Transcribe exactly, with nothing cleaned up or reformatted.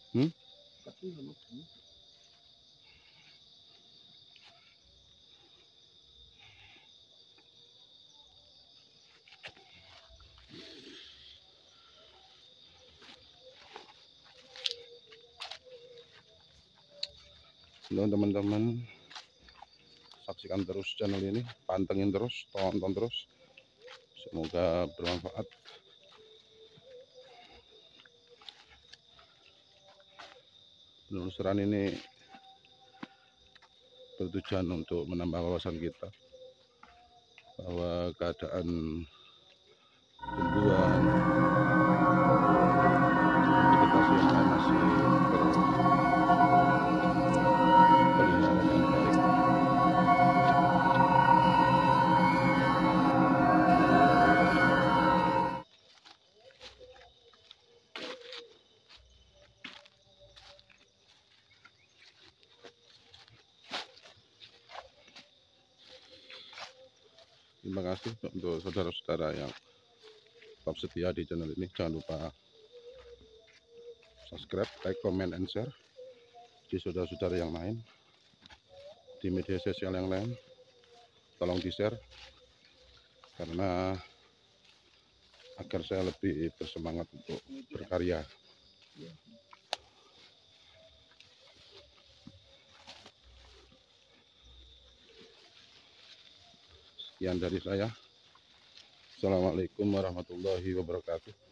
Hmm? Halo teman-teman, saksikan terus channel ini, pantengin terus, tonton terus, semoga bermanfaat. Penelusuran ini bertujuan untuk menambah wawasan kita bahwa keadaan tumbuhan vegetasi yang lain masih terpelihara dengan baik. Terima kasih untuk saudara-saudara yang tetap setia di channel ini. Jangan lupa subscribe, like, comment, and share di saudara-saudara yang lain, di media sosial yang lain. Tolong di share karena agar saya lebih bersemangat untuk berkarya. Sekian dari saya. Assalamualaikum warahmatullahi wabarakatuh.